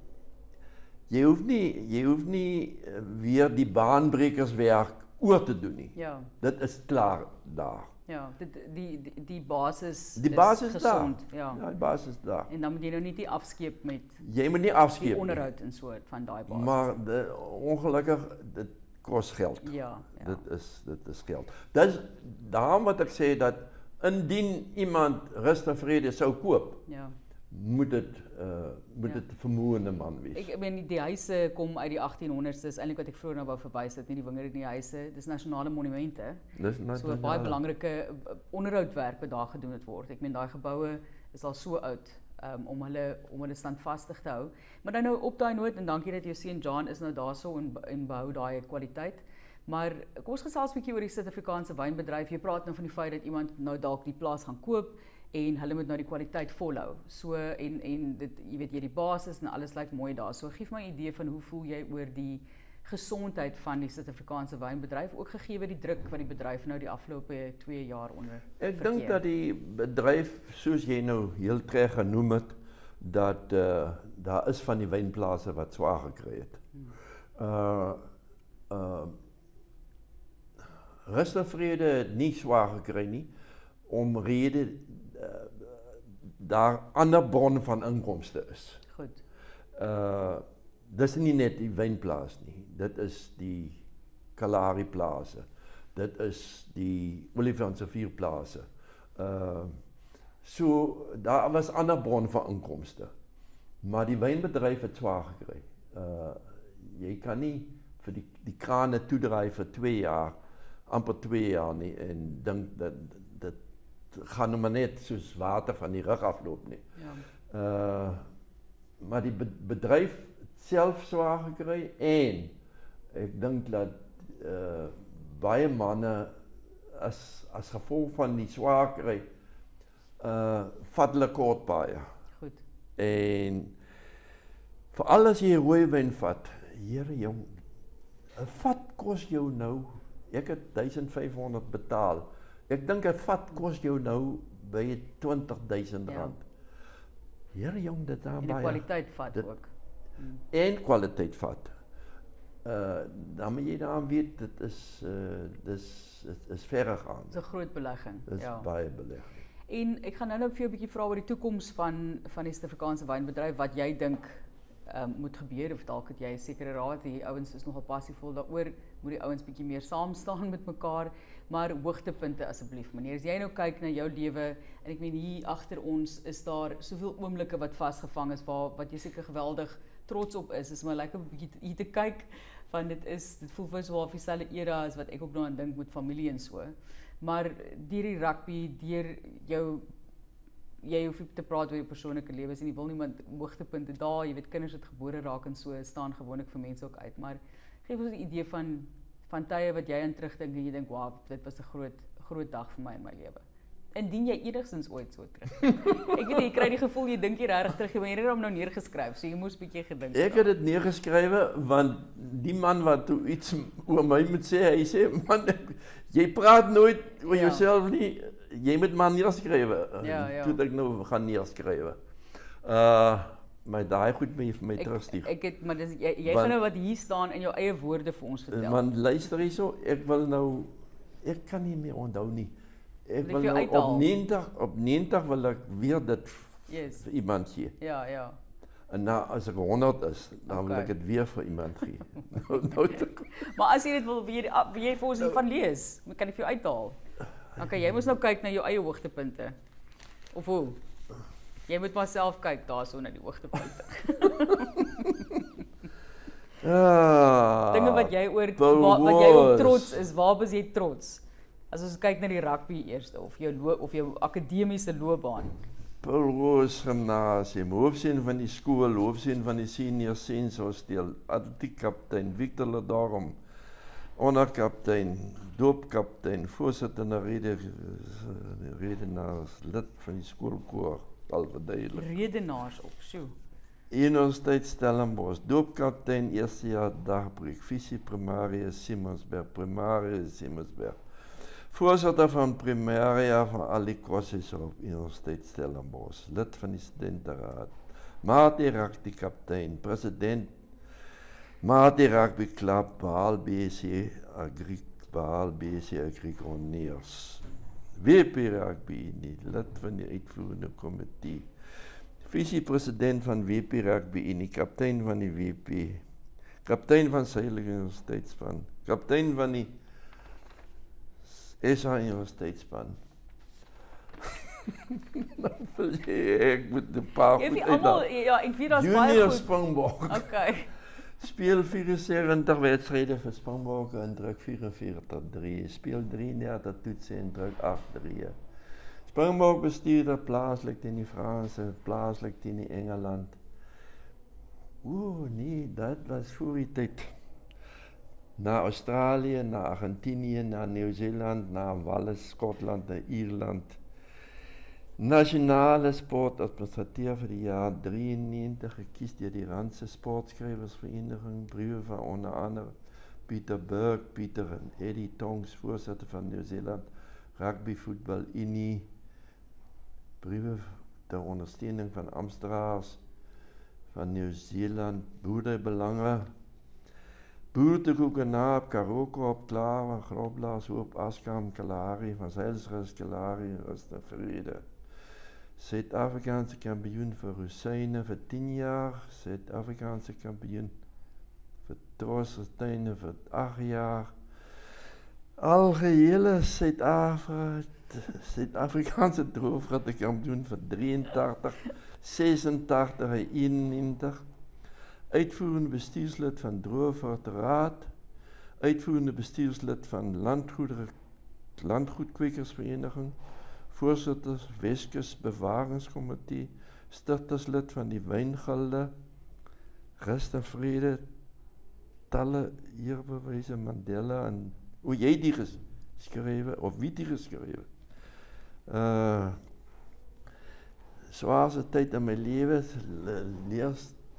jy hoef nie jy hoef nie weer die baanbrekerswerk oor te doen nie. Ja. Dit is klaar daar. Ja, dit die die, die basis die basis is gesond, daar. ja. Ja, die basis daar. En dan moet jy nou nie die afskeep met jy moet nie afskeep die onderhoud en so van daai basis. Maar de, ongelukkig dit kos geld. Ja, ja. Dit is dit is geld. Dis daarom wat ek sê dat indien iemand Rustin Vrede sou koop, ja. moet dit uh moet dit ja. vermoënde man wees. Ek meen die huise kom uit die achttienhonderds, dis eintlik wat ek vroeër nou wou verwys, nie die wingerde nie, die huise, dis nasionale monumente. Dis na, so 'n baie belangrike onderhoudwerk wat daar gedoen het word. Ek meen daai geboue is al so oud um, om hulle om hulle standvastig te hou. Maar dan nou op daai noot en dankie dat jou seun John is nou daarso en en behou daai kwaliteit. Maar kom ons gesels 'n bietjie oor die Suid-Afrikaanse wynbedryf. Jy praat nou van die feit dat iemand nou dalk die plaas gaan koop en hulle moet nou die kwaliteit volhou. So en en dit jy weet jy die basis en alles lyk mooi daar. So gee my 'n idee van hoe voel jy oor die gesondheid van die Suid-Afrikaanse wynbedryf, ook gegee die druk wat die bedryf nou die afgelope twee jaar onder Ek dink dat die bedryf, soos jy nou heel reg genoem het, dat uh, daar is van die wynplase wat swaar gekry het. Hmm. Uh, uh, Rust en Vrede het nie swaar gekry nie, omrede uh, daar ander bron van inkomste is. Goed. Uh, dis nie net die wynplaas nie, dit is die Kalahari plase, dit is die Olifantse vierplase. Uh, so, daar was ander bron van inkomste, maar die wynbedryf het swaar gekry. Uh, jy kan nie vir die, die krane toedraai vir twee jaar, amper twee jaar nie, en dink dat dit gaan nou maar net soos water van die rug afloop nie. Ja. Uh, maar die bedryf self swaar gekry en ek dink dat uh, baie manne as, as gevolg van die swaar kry uh, vat hulle kort baie. Goed. En veral as jy rooi wyn vat, here jong, 'n vat kos jou nou, ek het duisend vyf honderd betaal, ek dink 'n vat kos jou nou by twintig duisend rand. Ja. Here jong, dit daar baie. En die kwaliteit vat dit, ook. Hmm. En kwaliteit vat. Uh, dan moet jy daaraan weet, dit is, uh, dis, dit is verre gaan. Dit is 'n groot belegging. Dit is ja. baie belegging. En ek gaan nou nou vir jou 'n bietjie vra oor die toekoms van, van die Suid-Afrikaanse wynbedryf, wat jy dink um, moet gebeur, of dalk het jy 'n sekere raad, die ouens is nogal passievol daaroor, moet die ouens bietjie meer saam staan met mekaar, maar hoogtepunte asseblief, meneer, as jy nou kyk na jou lewe, en ek meen hier agter ons is daar soveel oomblikke wat vasgevang is, waar, wat jy seker geweldig trots op is, is maar lekker 'n bietjie hier te kyk, van dit is, dit voel vir so half dieselfde era as wat ek ook nou aan dink met familie en so, maar deur die rugby, deur jou, jy hoef nie te praat oor jou persoonlike lewens en jy wil niemand hoogtepunte daar, jy weet kinders wat gebore raak en so, staan gewoonlik vir mense ook uit, maar geef ons 'n idee van, van tye wat jy aan terugdink en jy dink, wow, dit was 'n groot, groot dag vir my in my lewe. Indien jy enigstens ooit so terug. Ek weet jy kry die gevoel jy dink jy regtig terug, maar jy het hom nou neergeskryf, so jy moes 'n bietjie gedink. Ek het dit neergeskrywe want die man wat toe iets oor my moet sê, hy sê man, ek, jy praat nooit oor ja. jouself nie, jy moet maar neerskrywe. Ja, ja. Toe het ek nou gaan neerskrywe. Uh maar daai goed moet jy vir my terugstuur. Ek het maar dis jy, jy gaan nou wat hier staan in jou eie woorde vir ons vertel. Want luister hierso, ek wil nou ek kan nie meer onthou nie. Ek wil nou uithaal. op negentig op negentig wil ek weer dit yes. vir iemand gee. Ja, ja. En nou as ek honderd is, dan okay. wil ek dit weer vir iemand gee. nou, nou te... Maar as jy dit wil wil jy, wil jy vir ons nou, van lees, kan ek vir jou uithaal. Okay, jy moet nou kyk na jou eie hoogtepunte. Of hoe? Jy moet maar self kyk daarso na die hoogtepunte. ah, Dinge wat jy oor wat, wat jy op trots is, waar is jy trots? As ons kyk na die rugby eerste of jou of jou akademiese loopbaan. Paul Roos Gimnasium, hoofseun van die skool, hoofseun van die senior sensorsteel, atletiek-kaptein Victor Ladorm, onderkaptein, doopkaptein, voorsitter rede redenaars, lid van die skoolkoor, al verduidelik. Redenaars op, sjoe. Universiteit Stellenbosch, doopkaptein eerste jaar dagbreek, visie primaria Simonsberg, primaria Simonsberg. Voorzitter van primaria van al die kursusse op Universiteit Stellenbosch, lid van die studentenraad, Mati Rugby kaptein, president Mati Rugby Club, Baal B C Agri, Baal B C Agri Honors, W P Rugby, lid van die uitvoerende komitee, visie-president van W P Rugby, die kaptein van die W P, kaptein van Suidelike Universiteitsspan, kaptein van die S A Universiteitsspan. Nou wil jy, ek moet die paar goed uithaal. Ja, ek weet daar's baie goed. Junior Springbok. Okay. Speel vierensewentig wedstryde vir Springbokke en druk vyfenveertig drie. Speel drieëndertig toetse en druk agt drie. Springbok bestuurder plaaslik teen die Franse, plaaslik teen die Engeland. Oeh, nee, dat was voor die tyd. Na Australië, na Argentinië, na Nieuw-Zeeland, na Wales, Skotland, na Ierland. Nasionale sportadministrateur vir die jaar drieënnegentig, gekies deur die Randse Sportskrywersvereniging, briewe van onder andere Pieter Burke, Pieter en Eddie Tongs, voorsitter van Nieu-Seeland Rugby Voetbal Unie, briewe ter ondersteuning van Amsterdams van Nieu-Seeland, boerderybelange, boertekoeke naap, Karoko op Klaar, Groblaas, Hoop, Askam, Kalahari, van Zeilsrus, Kalahari, Rusten, Vrede. Suid-Afrikaanse kampioen vir Rosyne vir tien jaar, Suid-Afrikaanse kampioen vir Troosttuine vir agt jaar, algehele Suid-Afrikaanse droogvrutte kampioen vir drieëntachtig, sesentachtig en eenennegentig, uitvoerende bestuurslid van Droogvrugteraad, uitvoerende bestuurslid van Landgoedere, Landgoedkwekersvereniging, voorsitter Weskus Bewaringskomitee, stigterslid van die Wyngilde, Rust en Vrede, talle eerbewyse Mandela en hoe jy die geskrywe of wie die geskrywe. Uh swaarste tyd in my lewe, leer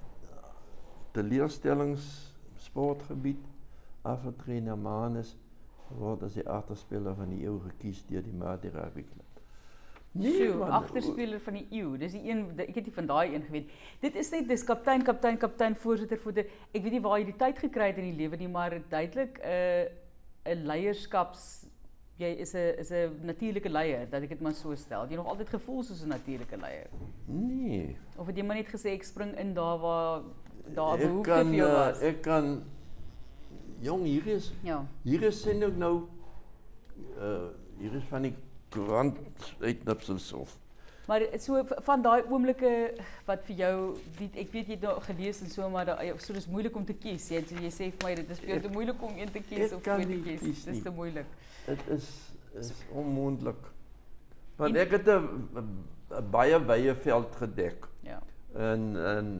teleurstellings sportgebied, afgetree na Manus, word as die agterspeler van die eeu gekies deur die Mati Rugby Club. Nee, agterspeler van die eeu. Dis die een, ek het nie van daai een geweet. Dit is net dis kaptein, kaptein, kaptein, voorsitter, voorsitter. Ek weet nie waar jy die tyd gekry het in die lewe nie, maar duidelik 'n uh, 'n leierskaps jy is 'n is 'n natuurlike leier, dat ek dit maar so stel. Het jy nog altyd gevoel soos 'n natuurlike leier? Nee. Of het jy maar net gesê ek spring in daar waar daar behoefte vir jou was? Ek kan jong, hier is ja. Hier is sien ook nou uh, hier is van die koerant uitknipsels of. Maar so van daai oomblikke wat vir jou, die, ek weet jy het nou gelees en so, maar da, so dis moeilik om te kies. Jy, jy sê vir my dit is vir jou te moeilik om een te kies of twee te kies. Dit is te moeilik. Dit is is onmoontlik. Want ek het 'n baie wye veld gedek. Ja. En en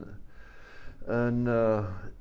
en uh,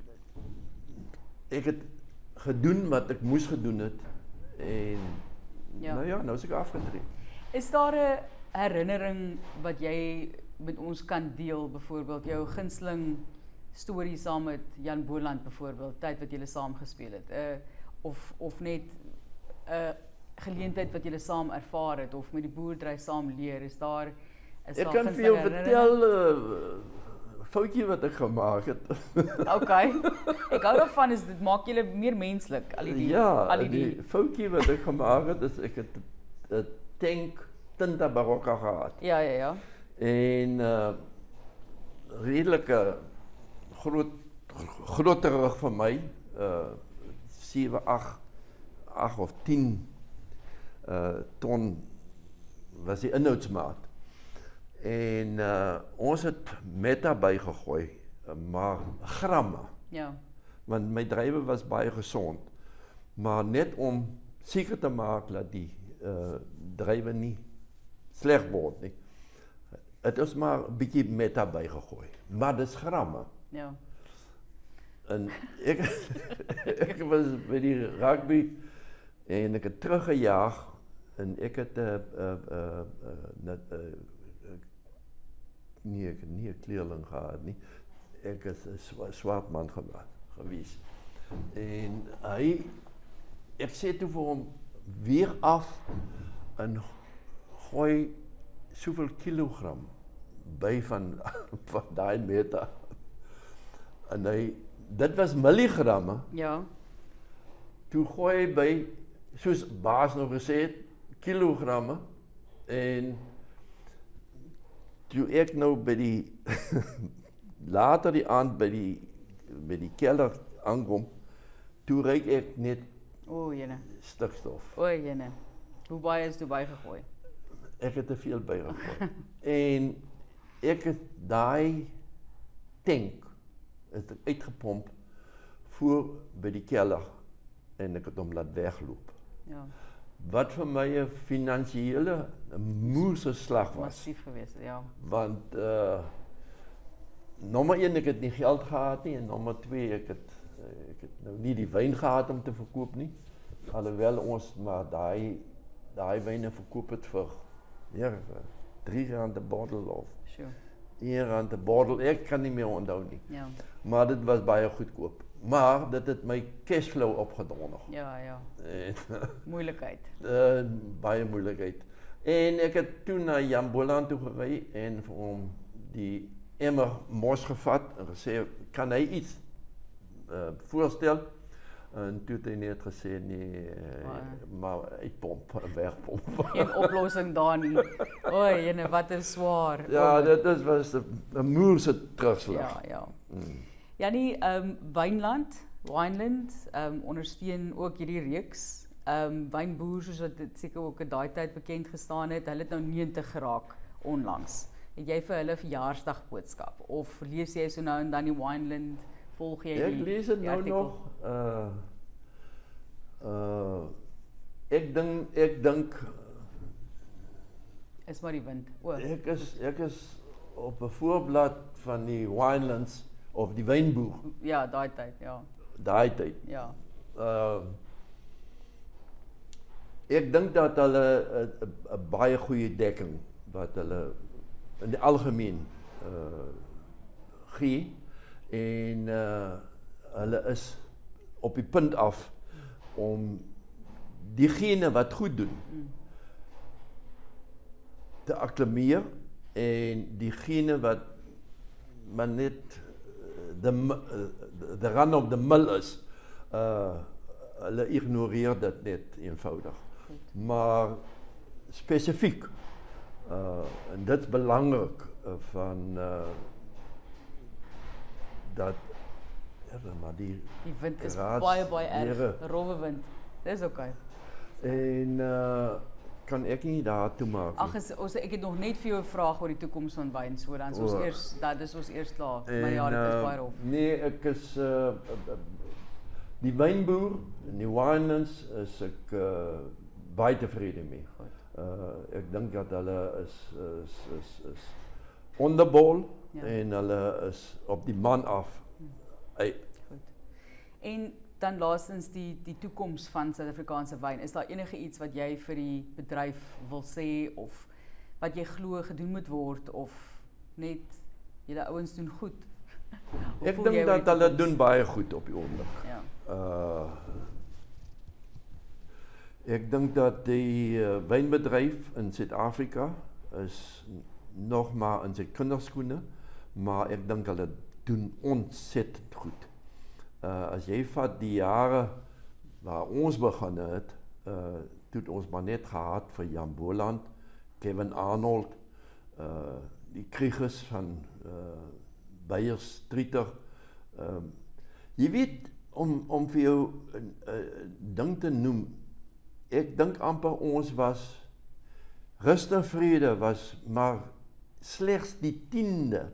ek het gedoen wat ek moes gedoen het en ja. nou ja, nou is ek afgetree. Is daar 'n herinnering wat jy met ons kan deel, byvoorbeeld jou gunsteling storie saam met Jan Boland byvoorbeeld, tyd wat julle saam gespeel het, uh, of of net 'n uh, geleentheid wat julle saam ervaar het of met die boerdery saam leer, is daar is ek daar kan vir jou vertel 'n uh, foutjie wat ek gemaak het. Okay. Ek hou daarvan, is dit maak julle meer menslik, al die ja, al die, die foutjie wat ek gemaak het is ek het 'n tank Tinta Barocca gehad. Ja, ja, ja. En uh, redelike groot groterig vir my, uh, sewe, agt, agt of tien uh, ton was die inhoudsmaat. En uh, ons het meta bygegooi, maar gramme. Ja. Want my drywe was baie gesond, maar net om seker te maak dat die uh, drywe nie sleg word nie. Het is maar 'n bietjie meta bygegooi, maar dis gramme. Ja. En ek ek was by die rugby en ek het teruggejaag en ek het 'n uh, uh, uh, uh, uh, nie ek nie 'n kleerling gehad nie. Ek is 'n swart man gewees. En hy ek sê toe vir hom weeg af en gooi soveel kilogram by van van daai meter. En hy dit was milligramme. Ja. Toe gooi hy by soos baas nou gesê het kilogramme en toe ek nou by die later die aand by die by die kelder aankom, toe ryk ek net o, jene stikstof. O, jene. Hoe baie is toe bygegooi? Ek het te veel bygegooi. En ek het daai tank het uitgepomp voor by die kelder en ek het hom laat wegloop. Ja. Wat vir my 'n finansiële moerse slag was. Massief geweest, ja. Want uh nommer een, ek het nie geld gehad nie en nommer twee, ek het ek het nou nie die wyn gehad om te verkoop nie. Alhoewel ons maar daai daai wyne verkoop het vir ja, drie rand 'n bottel of Sure. een rand 'n bottel. Ek kan nie meer onthou nie. Ja. Maar dit was baie goedkoop. Maar dit het my cashflow opgedonder. Ja, ja. En Moeilikheid. uh, baie moeilikheid. En ek het toe na Jan Boland toe gery en vir hom die emmer mos gevat en gesê, kan hy iets uh, voorstel? En toe het hy net gesê, nee, uh, maar uitpomp, wegpomp. Geen oplossing daar nie. Oei, jene, wat is swaar. Ja, oh, dit is, was 'n moerse terugslag. Ja, ja. Mm. Janie, um, Wynland, Wineland, um, ondersteun ook hierdie reeks. Um, wynboer, soos wat dit seker ook in daai tyd bekend gestaan het, hulle het nou negentig geraak onlangs. Het jy vir hulle verjaarsdag boodskap? Of lees jy so nou en dan die Wineland, volg jy die Ek lees dit nou artikel? nog. Uh, uh, ek dink, ek dink, Is maar die wind. O, ek is, ek is op 'n voorblad van die Winelands, of die wynboer, ja, daai tyd, ja. daai tyd. Ja. Uh, ek dink dat hulle 'n baie goeie dekking wat hulle in die algemeen uh, gee en uh, hulle is op die punt af om diegene wat goed doen Mm. te acclimeer en diegene wat maar net de, de run of the mill is, uh, hulle ignoreer dit net eenvoudig. Goed. Maar spesifiek, uh, en dit is belangrik uh, van uh, dat, ja, maar die Die wind is Raads- baie, baie erg. Here. Rowwe wind. Dis oké. Okay. en uh, kan ek nie daar toe maak nie. Ag, is- ons ek het nog net vir jou 'n vraag oor die toekoms van wyn, so dan is ons O. eers, dat is ons eers klaar. En, Maar ja, dit is uh, baie rof. Nee, ek is uh, die wynboer en die Winelands is ek uh, baie tevrede mee. Goed. Uh, ek dink dat hulle is is is is onderbol Ja. en hulle is op die man af. Hey, Goed. En dan laastens die die toekoms van Suid-Afrikaanse wyn. Is daar enige iets wat jy vir die bedryf wil sê of wat jy glo gedoen moet word of net julle ouens doen goed? Hoe ek voel jy dink oor dat die hulle toekoms? doen baie goed op die oomblik. Ja. Uh, ek dink dat die uh, wynbedryf in Suid-Afrika is nog maar in sy kinderskoene, maar ek dink hulle doen ontsettend goed. Uh, as jy vat die jare waar ons begin het, uh, toe het ons maar net gehad vir Jan Boland, Kevin Arnold, uh, die Kriegers van uh, Beyer Streeter. Um, jy weet, om, om vir jou 'n uh, ding te noem, ek dink amper ons was, Rust en Vrede was maar slegs die tiende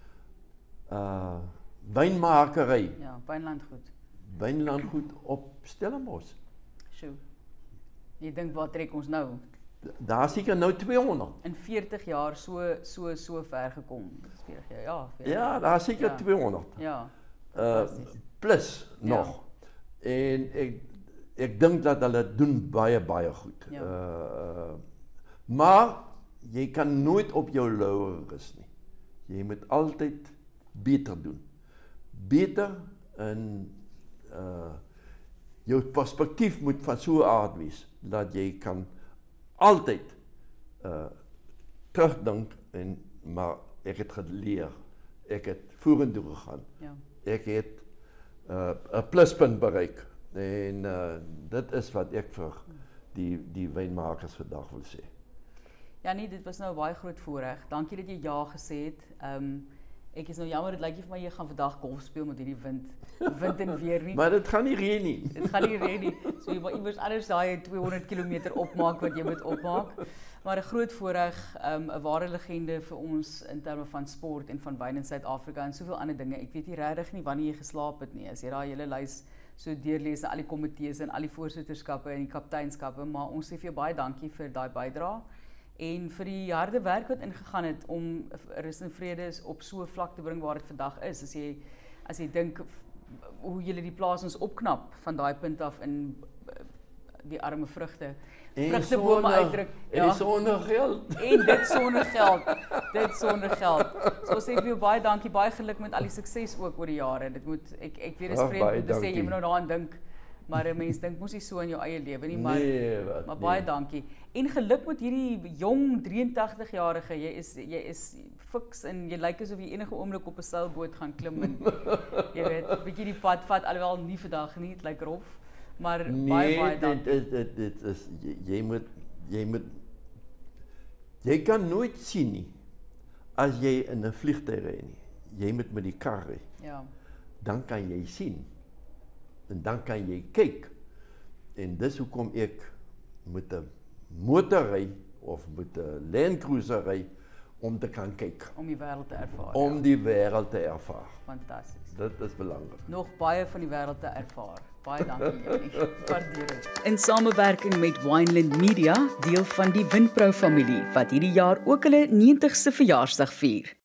uh, wynmakery, Ja, Wynland goed. wynlandgoed op Stellenbosch. Sjoe. Jy dink waar trek ons nou? Daar seker nou tweehonderd. In veertig jaar so so so ver gekom. Dis veertig jaar. Ja, veertig Ja, jaar. daar seker Ja. tweehonderd. Ja. Uh, Fantasties. plus Ja. nog. En ek ek dink dat hulle doen baie baie goed. Ja. Uh, uh, maar jy kan nooit op jou laure rus nie. Jy moet altyd beter doen. Beter en uh, jou perspektief moet van so 'n aard wees dat jy kan altyd uh, terugdink en maar ek het geleer. Ek het vorentoe gegaan. Ja. Ek het 'n uh, pluspunt bereik en uh, dit is wat ek vir die die wynmakers vandag wil sê. Ja nee, dit was nou 'n baie groot voorreg. Dankie dat jy ja gesê het. Ehm um, ek is nou jammer, dit lyk nie vir my jy gaan vandag golf speel met hierdie wind. Wind en weer nie. Maar dit gaan nie reën nie. Dit gaan nie red nie. So jy moet iewers anders daai tweehonderd kilometer opmaak wat jy moet opmaak. Maar 'n groot voorreg, um, 'n ware legende vir ons in terme van sport en van wyn in Suid-Afrika en soveel ander dinge. Ek weet nie regtig nie wanneer jy geslaap het nie. As jy daai hele lys so deurlees, al die komitees en al die voorsitterskappe en die kapteinskappe, maar ons sê vir jou baie dankie vir daai bydrae en vir die harde werk wat ingegaan het om Rus en Vrede op so 'n vlak te bring waar dit vandag is. As jy as jy dink hoe julle die plaas ons opknap van daai punt af in die arme vrugte. En Vrugtebome sonder- uitdruk. En die sonder geld. En dit sonder geld. Dit sonder geld. So ons sê vir jou baie dankie, baie geluk met al die sukses ook oor die jare. Dit moet ek ek weet dit is Ag, vreemd baie om te sê dankie. jy moet nou daaraan dink, maar 'n mens dink mos nie so in jou eie lewe nie, maar Nee, wat, maar nee. baie dankie. En geluk met hierdie jong drieëntagtig-jarige. Jy is jy is fiks en jy lyk asof jy enige oomblik op 'n seilboot gaan klim en jy weet, bietjie die pad vat alhoewel nie vandag nie, dit lyk rof. Maar baie Nee, baie dit, dankie. dit, dit, dit is, jy, jy moet, jy moet, jy kan nooit sien nie, as jy in 'n vliegtuig ry nie. Jy moet met die kar ry. Ja. Dan kan jy sien, en dan kan jy kyk, en dis hoekom ek met 'n motor ry, of met 'n Land Cruiser ry, om te kan kyk, Om die wêreld te ervaar. om ja. die wêreld te ervaar. Fantasties. Dit is belangrik. Nog baie van die wêreld te ervaar. Baie dankie Janie. Waardeer dit. In samewerking met Wineland Media, deel van die Winpro familie wat hierdie jaar ook hulle negentigste verjaarsdag vier.